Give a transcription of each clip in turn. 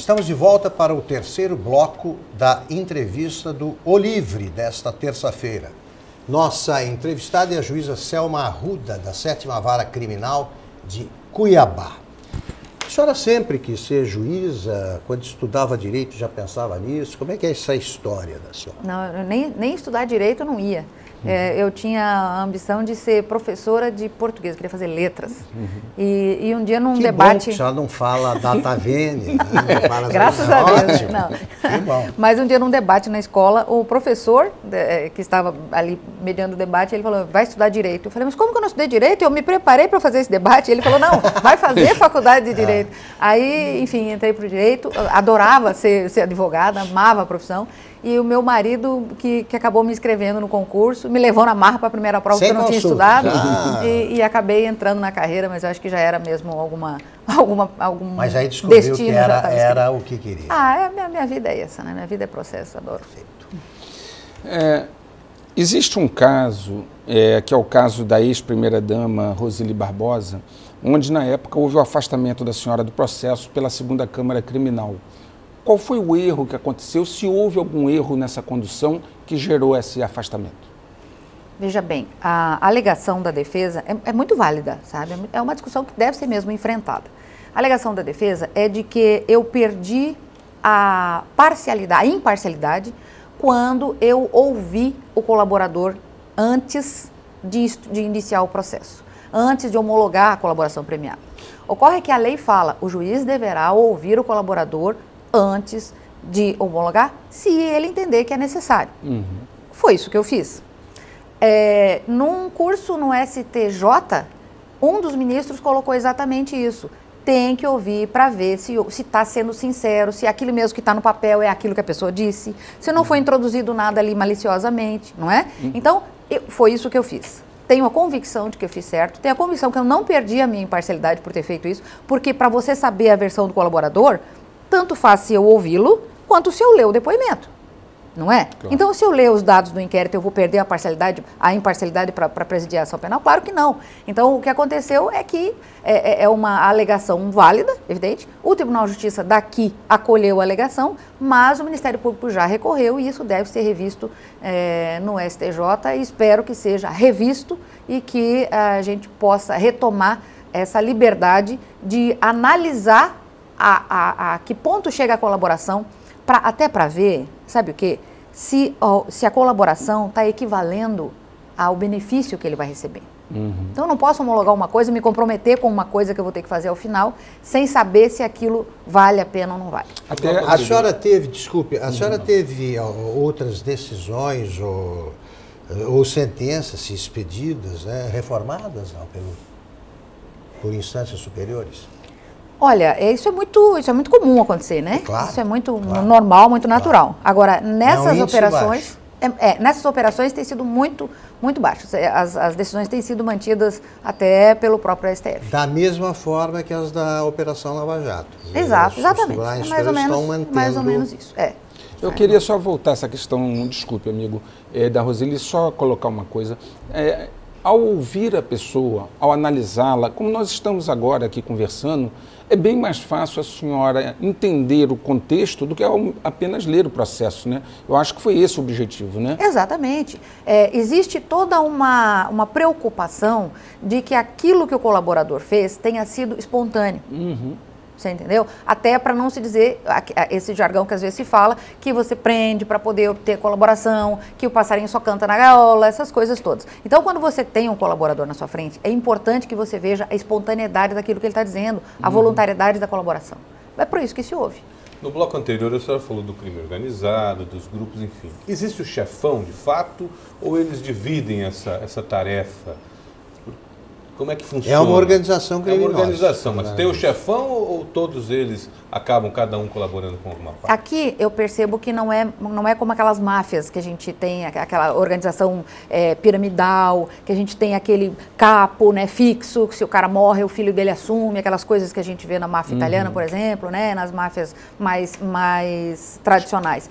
Estamos de volta para o terceiro bloco da entrevista do O Livre desta terça-feira. Nossa entrevistada é a juíza Selma Arruda, da 7ª Vara Criminal de Cuiabá. A senhora sempre quis ser juíza? Quando estudava direito já pensava nisso? Como é que é essa história da senhora? Não, nem estudar direito eu não ia. Eu tinha a ambição de ser professora de português, eu queria fazer letras. E um dia num debate... Bom que a senhora não fala data vênia, né? Graças a Deus. Não. Que bom. Mas um dia num debate na escola, o professor que estava ali mediando o debate, ele falou, vai estudar direito. Eu falei, mas como que eu não estudei direito? Eu me preparei para fazer esse debate. Ele falou, não, vai fazer faculdade de direito. Aí, enfim, entrei para o direito, adorava ser advogada, amava a profissão. E o meu marido, que acabou me inscrevendo no concurso, me levou na marra para a primeira prova, porque eu não tinha estudado. E acabei entrando na carreira, mas eu acho que já era mesmo algum mas aí descobriu destino. Que era o que queria. Minha vida é essa, né? Minha vida é processo, adoro. Existe um caso, que é o caso da ex-primeira-dama Roseli Barbosa, onde na época houve o afastamento da senhora do processo pela 2ª Câmara Criminal. Qual foi o erro que aconteceu? Se houve algum erro nessa condução que gerou esse afastamento? Veja bem, a alegação da defesa é muito válida, sabe? É uma discussão que deve ser mesmo enfrentada. A alegação da defesa é de que eu perdi a imparcialidade quando eu ouvi o colaborador antes de iniciar o processo, antes de homologar a colaboração premiada. Ocorre que a lei fala, o juiz deverá ouvir o colaborador antes de homologar, se ele entender que é necessário. Foi isso que eu fiz. Num curso no STJ, um dos ministros colocou exatamente isso. Tem que ouvir para ver se está sendo sincero, se aquilo mesmo que está no papel é aquilo que a pessoa disse, se não foi introduzido nada ali maliciosamente, não é? Então, foi isso que eu fiz. Tenho a convicção de que eu fiz certo, tenho a convicção que eu não perdi a minha imparcialidade por ter feito isso, porque para você saber a versão do colaborador, tanto faz se eu ouvi-lo, quanto se eu ler o depoimento, não é? Claro. Então, se eu ler os dados do inquérito, eu vou perder a imparcialidade para presidir a ação penal? Claro que não. Então, o que aconteceu é que é uma alegação válida, evidente, o Tribunal de Justiça daqui acolheu a alegação, mas o Ministério Público já recorreu e isso deve ser revisto no STJ e espero que seja revisto e que a gente possa retomar essa liberdade de analisar a que ponto chega a colaboração, até para ver, sabe o quê? Se a colaboração está equivalendo ao benefício que ele vai receber. Então, eu não posso homologar uma coisa, me comprometer com uma coisa que eu vou ter que fazer ao final, sem saber se aquilo vale a pena ou não vale. A senhora teve, desculpe, a senhora teve outras decisões ou sentenças expedidas, né, reformadas não, por instâncias superiores? Olha, isso é muito comum acontecer, né? Claro, isso é muito normal, muito natural. Claro. Agora, nessas operações, nessas operações tem sido muito baixo. As decisões têm sido mantidas até pelo próprio STF. Da mesma forma que as da Operação Lava Jato. Exatamente. É mais ou menos isso. Eu queria só voltar a essa questão, desculpe, amigo, da Roseli, só colocar uma coisa. Ao ouvir a pessoa, ao analisá-la, como nós estamos agora aqui conversando, é bem mais fácil a senhora entender o contexto do que apenas ler o processo, né? Eu acho que foi esse o objetivo, né? Exatamente. Existe toda uma preocupação de que aquilo que o colaborador fez tenha sido espontâneo. Você entendeu? Até para não se dizer, esse jargão que às vezes se fala, que você prende para poder obter colaboração, que o passarinho só canta na gaiola, essas coisas todas. Então, quando você tem um colaborador na sua frente, é importante que você veja a espontaneidade daquilo que ele está dizendo, a voluntariedade da colaboração. É por isso que se ouve. No bloco anterior, a senhora falou do crime organizado, dos grupos, enfim. Existe o chefão, de fato, ou eles dividem essa tarefa? Como é que funciona? É uma organização criminosa. É uma organização, mas tem o chefão ou todos eles acabam cada um colaborando com alguma parte? Aqui eu percebo que não é como aquelas máfias que a gente tem, aquela organização piramidal, que a gente tem aquele capo, né, fixo, que se o cara morre o filho dele assume, aquelas coisas que a gente vê na máfia italiana, por exemplo, né, nas máfias mais tradicionais.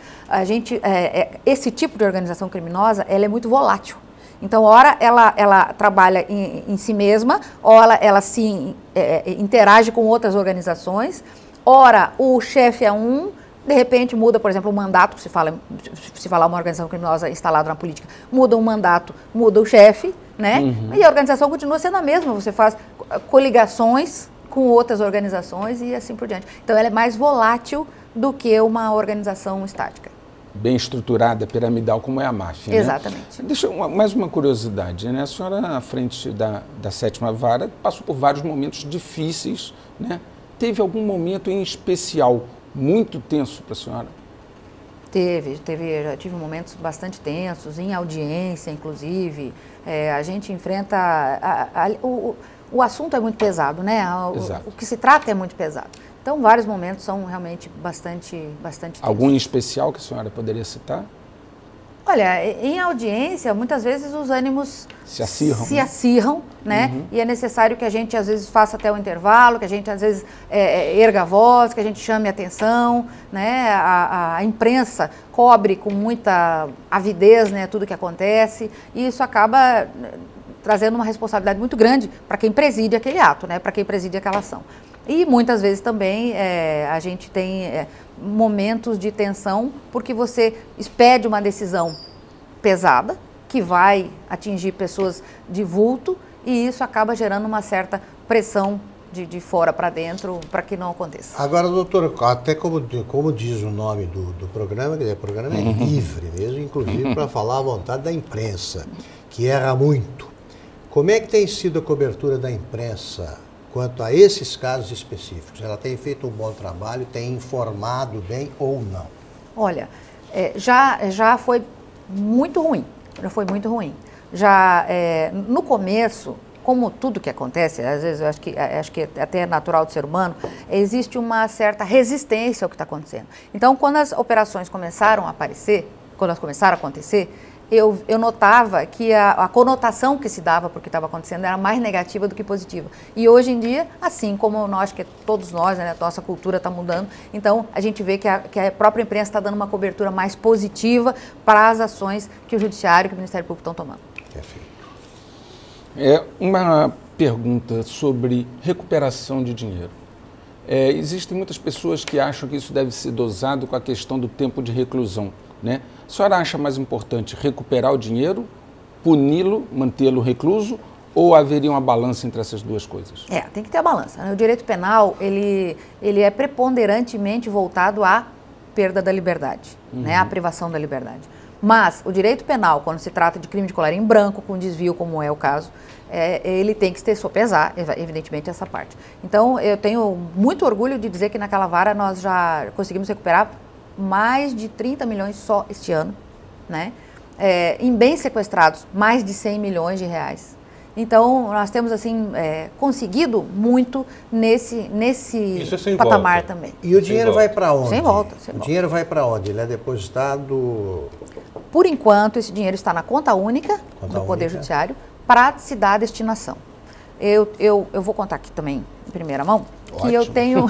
Esse tipo de organização criminosa, ela é muito volátil. Então, ora ela trabalha em si mesma, ora ela se interage com outras organizações, Ora, o chefe é um, de repente muda, por exemplo, o mandato, se falar uma organização criminosa instalada na política, muda o mandato, muda o chefe, né? E a organização continua sendo a mesma, você faz coligações com outras organizações e assim por diante. Então, ela é mais volátil do que uma organização estática. Bem estruturada, piramidal, como é a máfia, Exatamente. Né? Deixa mais uma curiosidade, né? A senhora, à frente da 7ª Vara, passou por vários momentos difíceis, né? Teve algum momento em especial muito tenso para a senhora? Já tive momentos bastante tensos, em audiência, inclusive. A gente enfrenta... O assunto é muito pesado, né? O que se trata é muito pesado. Então, vários momentos são realmente bastante tensos. Algum em especial que a senhora poderia citar? Olha, em audiência, muitas vezes os ânimos se acirram, né? E é necessário que a gente, às vezes, faça até o intervalo, que a gente, às vezes, erga a voz, que a gente chame a atenção, né? A imprensa cobre com muita avidez, né, tudo que acontece, e isso acaba trazendo uma responsabilidade muito grande para quem preside aquele ato, né? Para quem preside aquela ação. E muitas vezes também a gente tem momentos de tensão porque você expede uma decisão pesada que vai atingir pessoas de vulto e isso acaba gerando uma certa pressão de fora para dentro para que não aconteça. Agora, doutora, até como diz o nome do programa, quer dizer, o programa é livre mesmo, inclusive para falar à vontade da imprensa, que erra muito. Como é que tem sido a cobertura da imprensa quanto a esses casos específicos? Ela tem feito um bom trabalho, tem informado bem ou não? Olha, já foi muito ruim, no começo, como tudo que acontece, às vezes eu acho que até é natural do ser humano, existe uma certa resistência ao que está acontecendo. Então, quando as operações começaram a aparecer, quando elas começaram a acontecer, eu notava que a conotação que se dava para o que estava acontecendo era mais negativa do que positiva. E hoje em dia, assim como nós, que todos nós, né, a nossa cultura está mudando, então a gente vê que a própria imprensa está dando uma cobertura mais positiva para as ações que o Judiciário e que o Ministério Público estão tomando. Perfeito. Uma pergunta sobre recuperação de dinheiro. Existem muitas pessoas que acham que isso deve ser dosado com a questão do tempo de reclusão, né? A senhora acha mais importante recuperar o dinheiro, puni-lo, mantê-lo recluso, ou haveria uma balança entre essas duas coisas? Tem que ter a balança, né? O direito penal, ele é preponderantemente voltado à perda da liberdade, né? À privação da liberdade. Mas o direito penal, quando se trata de crime de colarinho branco, com desvio, como é o caso, ele tem que sopesar, evidentemente, essa parte. Então, eu tenho muito orgulho de dizer que naquela vara nós já conseguimos recuperar mais de 30 milhões só este ano, né? Em bens sequestrados, mais de 100 milhões de reais. Então, nós temos, assim, conseguido muito nesse patamar volta também. E o dinheiro vai para onde? Sem volta. O dinheiro vai para onde? Ele é depositado... Por enquanto, esse dinheiro está na conta única do Poder Judiciário para se dar a destinação. Eu vou contar aqui também, em primeira mão, que eu tenho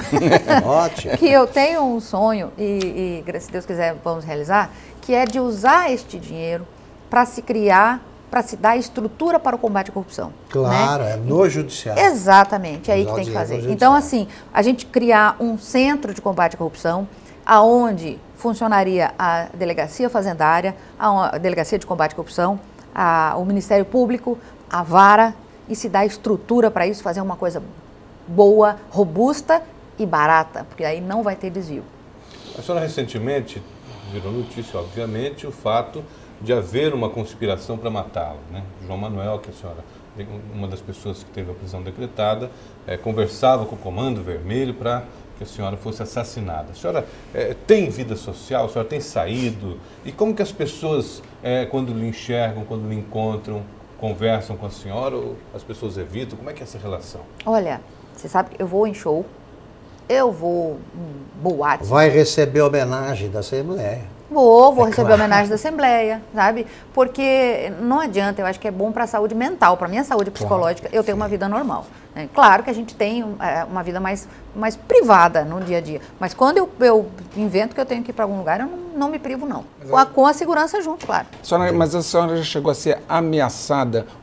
que eu tenho um sonho, e se Deus quiser vamos realizar, que é de usar este dinheiro para se criar, para se dar estrutura para o combate à corrupção. Claro, né? É no Judiciário. Exatamente, é aí que tem que fazer. Então, assim, a gente criar um centro de combate à corrupção, aonde funcionaria a Delegacia Fazendária, a Delegacia de Combate à Corrupção, o Ministério Público, a Vara, e se dá estrutura para isso, fazer uma coisa boa, robusta e barata, porque aí não vai ter desvio. A senhora recentemente virou notícia, obviamente, o fato de haver uma conspiração para matá-lo, né? João Manuel, que a senhora, uma das pessoas que teve a prisão decretada, conversava com o Comando Vermelho para que a senhora fosse assassinada. A senhora tem vida social, a senhora tem saído, e como que as pessoas, quando lhe enxergam, quando lhe encontram, conversam com a senhora ou as pessoas evitam? Como é que é essa relação? Olha, você sabe que eu vou em show, eu vou em boate. Vai receber homenagem da Assembleia. Vou receber homenagem da Assembleia, sabe? Porque não adianta, eu acho que é bom para a saúde mental, para a minha saúde psicológica, eu tenho uma vida normal. Né? Claro que a gente tem uma vida mais privada no dia a dia, mas quando eu invento que eu tenho que ir para algum lugar, eu não me privo, não. Com a segurança junto, claro. Mas a senhora já chegou a ser ameaçada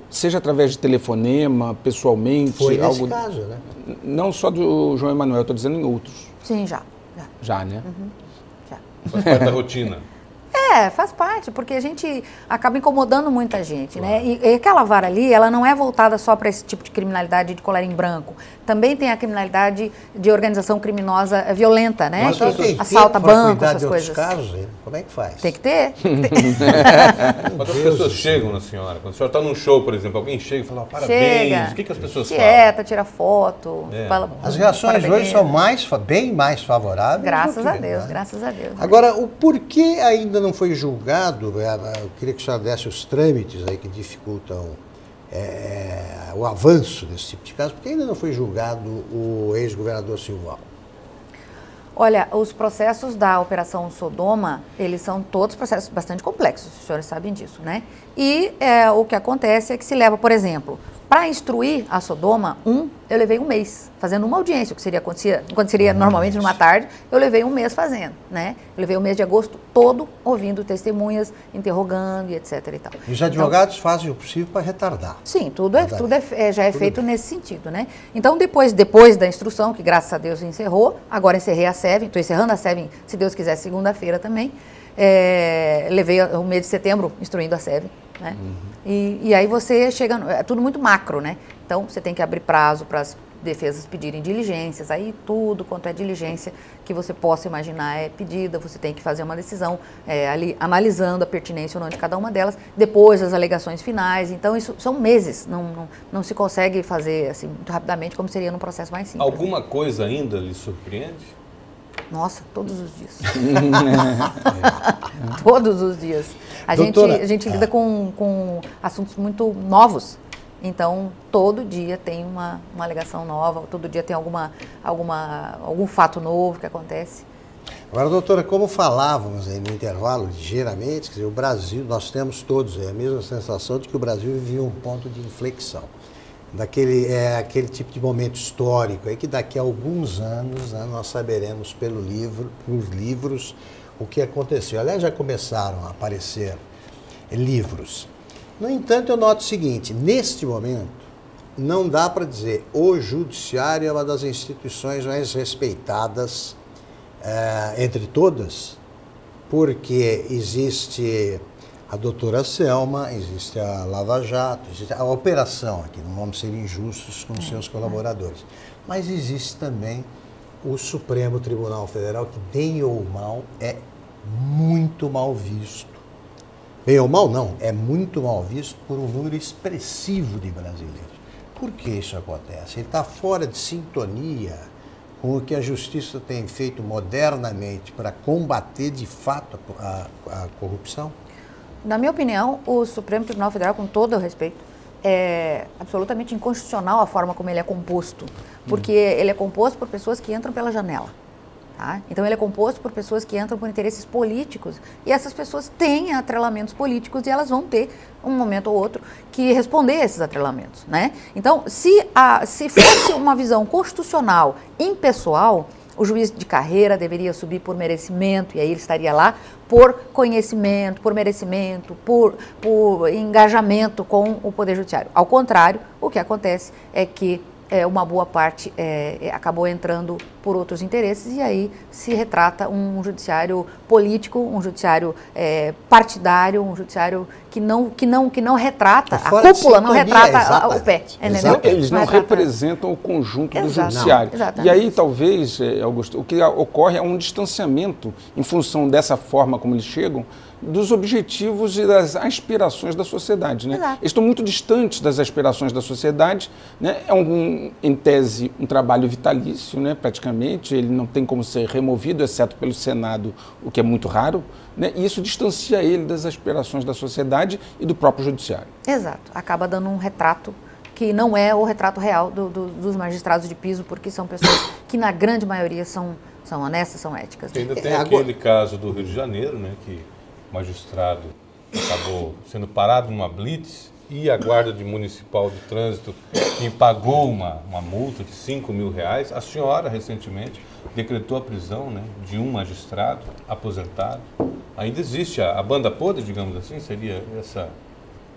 seja através de telefonema, pessoalmente. Foi nesse caso, né? Não só do João Emanuel, estou dizendo em outros. Sim, já. Já, né? Já. Faz parte da rotina. Faz parte, porque a gente acaba incomodando muita gente, né? E aquela vara ali, ela não é voltada só para esse tipo de criminalidade de colarinho branco. Também tem a criminalidade de organização criminosa violenta, né? Mas que assalta banco, essas coisas. Casos, como é que faz? Tem que ter. Quando as pessoas chegam na senhora, quando a senhora está num show, por exemplo, alguém chega e fala, parabéns, o que as pessoas falam? Tira foto, fala, as reações hoje são bem mais favoráveis. Graças a Deus, graças a Deus. Agora, o porquê ainda não foi julgado, eu queria que a senhora desse os trâmites aí que dificultam o avanço desse tipo de caso, porque ainda não foi julgado o ex-governador Silval. Olha, os processos da Operação Sodoma, eles são todos processos bastante complexos, os senhores sabem disso, né? E o que acontece é que se leva, por exemplo, para instruir a Sodoma, eu levei um mês fazendo uma audiência, o que aconteceria normalmente numa tarde, eu levei um mês fazendo, né? Eu levei o mês de agosto todo ouvindo testemunhas, interrogando e etc. e tal. E os advogados fazem o possível para retardar. Sim, tudo já é feito nesse sentido, né? Então, depois da instrução, que graças a Deus encerrou, agora encerrei a SEV, estou encerrando a SEV, se Deus quiser, segunda-feira também, levei o mês de setembro instruindo a SEV, né? E aí você chega, é tudo muito macro, né? Então, você tem que abrir prazo para as defesas pedirem diligências, aí tudo quanto é diligência que você possa imaginar é pedida, você tem que fazer uma decisão ali analisando a pertinência ou não de cada uma delas, depois as alegações finais, então isso são meses, não se consegue fazer assim muito rapidamente como seria num processo mais simples. Alguma coisa ainda lhe surpreende? Nossa, todos os dias. Todos os dias. A gente lida com assuntos muito novos. Então, todo dia tem uma alegação nova, todo dia tem algum fato novo que acontece. Agora, doutora, como falávamos aí no intervalo, ligeiramente, quer dizer, o Brasil, nós temos todos a mesma sensação de que o Brasil vivia um ponto de inflexão. Aquele tipo de momento histórico aí que daqui a alguns anos, né, nós saberemos pelos livros o que aconteceu. Aliás, já começaram a aparecer livros. No entanto, eu noto o seguinte, neste momento, não dá para dizer o judiciário é uma das instituições mais respeitadas entre todas, porque existe a doutora Selma, existe a Lava Jato, existe a operação aqui, não vamos ser injustos com seus colaboradores, mas existe também o Supremo Tribunal Federal, que bem ou mal é muito mal visto. Bem ou mal não, é muito mal visto por um número expressivo de brasileiros. Por que isso acontece? Ele está fora de sintonia com o que a justiça tem feito modernamente para combater de fato a corrupção? Na minha opinião, o Supremo Tribunal Federal, com todo o respeito, é absolutamente inconstitucional a forma como ele é composto, porque ele é composto por pessoas que entram pela janela. Tá? Então, ele é composto por pessoas que entram por interesses políticos e essas pessoas têm atrelamentos políticos e elas vão ter, um momento ou outro, que responder a esses atrelamentos, né? Então, se fosse uma visão constitucional, impessoal, o juiz de carreira deveria subir por merecimento, e aí ele estaria lá por conhecimento, por merecimento, por engajamento com o Poder Judiciário. Ao contrário, o que acontece é que uma boa parte acabou entrando por outros interesses e aí se retrata um judiciário político, um judiciário partidário, um judiciário que não retrata, a cúpula não retrata o pé. Entendeu? Eles não representam o conjunto do judiciário. Exatamente. E aí talvez, Augusto, o que ocorre é um distanciamento em função dessa forma como eles chegam, dos objetivos e das aspirações da sociedade, né? Exato. Eles estão muito distantes das aspirações da sociedade, né? Em tese, um trabalho vitalício, né? Praticamente, ele não tem como ser removido, exceto pelo Senado, o que é muito raro, né? E isso distancia ele das aspirações da sociedade e do próprio judiciário. Exato. Acaba dando um retrato que não é o retrato real dos magistrados de piso, porque são pessoas que, na grande maioria, são honestas, são éticas. Ainda tem aquele caso do Rio de Janeiro, né? Que magistrado acabou sendo parado numa blitz e a Guarda Municipal de Trânsito que pagou uma multa de R$5.000. A senhora, recentemente, decretou a prisão, né, de um magistrado aposentado. Ainda existe a banda podre, digamos assim, seria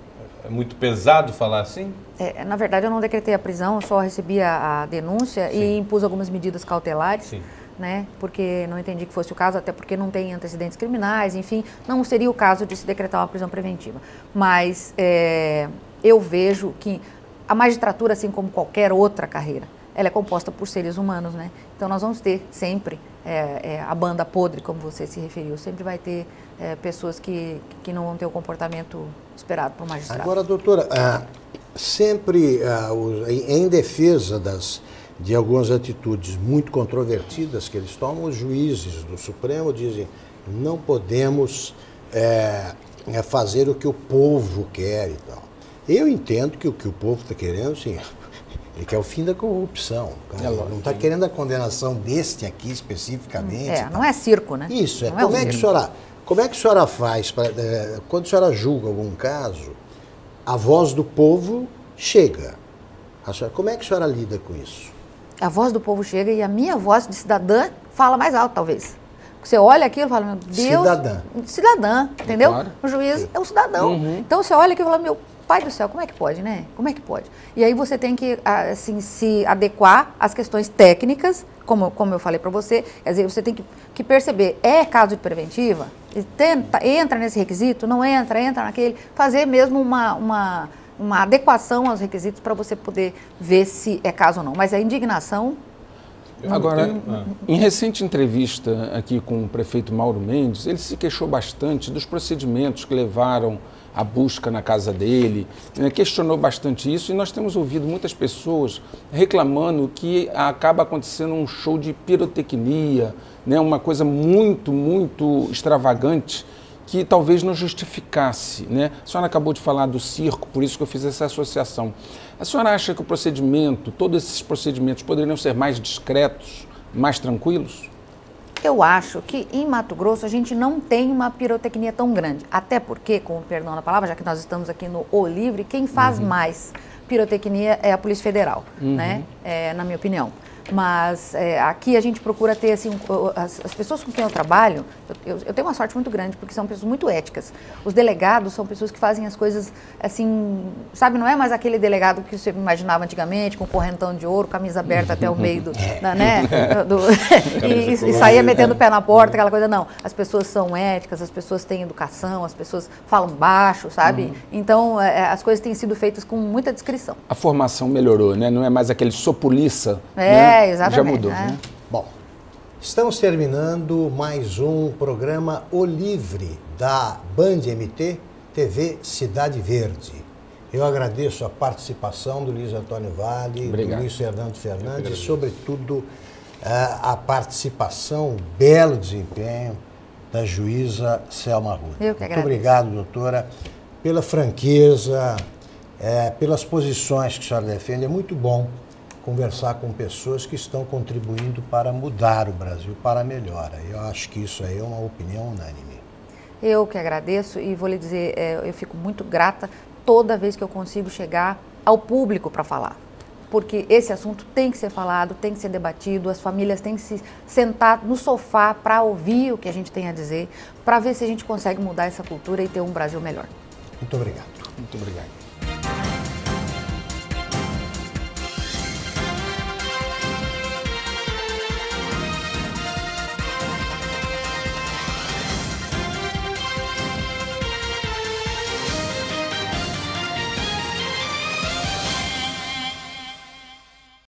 É muito pesado falar assim? Na verdade, eu não decretei a prisão, eu só recebi a denúncia e impus algumas medidas cautelares. Sim. Né, porque não entendi que fosse o caso, até porque não tem antecedentes criminais, enfim, não seria o caso de se decretar uma prisão preventiva. Mas eu vejo que a magistratura, assim como qualquer outra carreira, ela é composta por seres humanos, né? Então nós vamos ter sempre a banda podre, como você se referiu, sempre vai ter pessoas que não vão ter o comportamento esperado por um magistrado. Agora, doutora, sempre em defesa de algumas atitudes muito controvertidas que eles tomam, os juízes do Supremo dizem: não podemos fazer o que o povo quer e tal. Eu entendo que o que o povo está querendo, sim, ele quer o fim da corrupção. Não está querendo a condenação deste aqui especificamente. Não é circo, né? Isso, como é que a senhora faz, quando a senhora julga algum caso, a voz do povo chega. Como é que a senhora lida com isso? A voz do povo chega e a minha voz de cidadã fala mais alto, talvez. Você olha aquilo e fala: meu Deus... Cidadã, entendeu? Claro. O juiz é um cidadão. Então você olha aquilo e fala: meu pai do céu, como é que pode, né? Como é que pode? E aí você tem que, assim, se adequar às questões técnicas, como eu falei para você. Quer dizer, você tem que perceber, é caso de preventiva? Entra nesse requisito? Não entra? Entra naquele? Fazer mesmo uma adequação aos requisitos para você poder ver se é caso ou não. Mas a indignação... Agora, em recente entrevista aqui com o prefeito Mauro Mendes, ele se queixou bastante dos procedimentos que levaram à busca na casa dele, questionou bastante isso, e nós temos ouvido muitas pessoas reclamando que acaba acontecendo um show de pirotecnia, né, uma coisa muito, muito extravagante, que talvez não justificasse, né? A senhora acabou de falar do circo, por isso que eu fiz essa associação. A senhora acha que o procedimento, todos esses procedimentos poderiam ser mais discretos, mais tranquilos? Eu acho que em Mato Grosso a gente não tem uma pirotecnia tão grande, até porque, com o perdão da palavra, já que nós estamos aqui no O Livre, quem faz mais pirotecnia é a Polícia Federal, né? Na minha opinião. Mas aqui a gente procura ter, assim, as pessoas com quem eu trabalho, eu tenho uma sorte muito grande, porque são pessoas muito éticas. Os delegados são pessoas que fazem as coisas, assim, sabe, não é mais aquele delegado que você imaginava antigamente, com correntão de ouro, camisa aberta até o meio e saía metendo o pé na porta, aquela coisa, não. As pessoas são éticas, as pessoas têm educação, as pessoas falam baixo, sabe? Então, as coisas têm sido feitas com muita discrição. A formação melhorou, né? Não é mais aquele sou polícia, né? Exatamente. Já mudou, né? Bom, estamos terminando mais um programa O Livre da Band MT, TV Cidade Verde. Eu agradeço a participação do Luiz Antônio Vale, do Luiz Fernando Fernandes, e sobretudo a participação, o belo desempenho da juíza Selma Arruda. Eu que agradeço. Muito obrigado, doutora, pela franqueza, pelas posições que a senhora defende. É muito bom conversar com pessoas que estão contribuindo para mudar o Brasil para a melhora. Eu acho que isso aí é uma opinião unânime. Eu que agradeço e vou lhe dizer, eu fico muito grata toda vez que eu consigo chegar ao público para falar. Porque esse assunto tem que ser falado, tem que ser debatido, as famílias têm que se sentar no sofá para ouvir o que a gente tem a dizer, para ver se a gente consegue mudar essa cultura e ter um Brasil melhor. Muito obrigado. Muito obrigado.